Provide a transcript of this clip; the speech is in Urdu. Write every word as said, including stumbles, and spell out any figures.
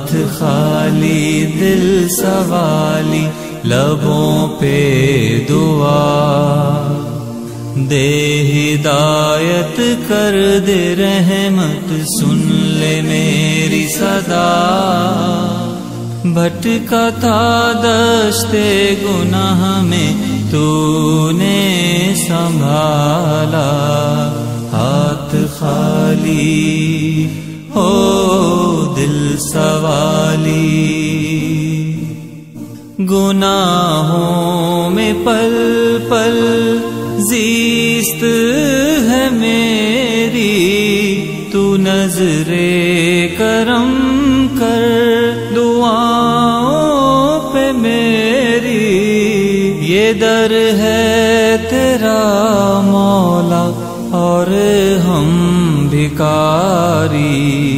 ہاتھ خالی دل سوالی لبوں پہ دعا دے ہدایت کر دے رحمت سن لے میری صدا بھٹکا تھا دشتے گناہ میں تو نے سنبھالا ہاتھ خالی ہو دل سوالی گناہوں میں پل پل زیست ہے میری تو نظر کرم کر دعاؤں پہ میری یہ در ہے تیرا مولا اور ہم بھکاری